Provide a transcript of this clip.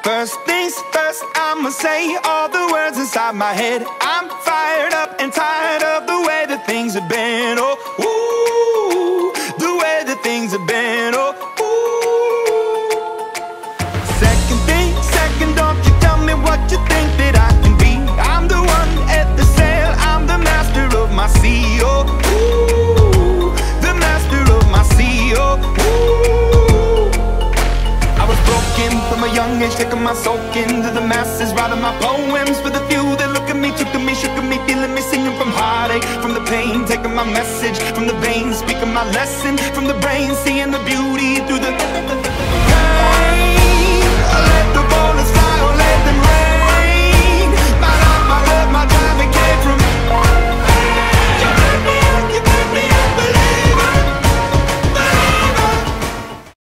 First things first, I'ma say all the words inside my head. I'm fired up and tired of the way that things have been. Oh, ooh, the way that things have been. Oh, ooh. Second thing, second, don't you tell me what you think that I can be. I'm the one at the sail, I'm the master of my sea. Oh, ooh, the master of my sea. Oh, ooh. I was broken from a young age, taking my soul into the masses, writing my poems for the few that look at me, took at me, shook at me, feeling me, singing from heartache, from the pain, taking my message from the veins, speaking my lesson from the brain, seeing the beauty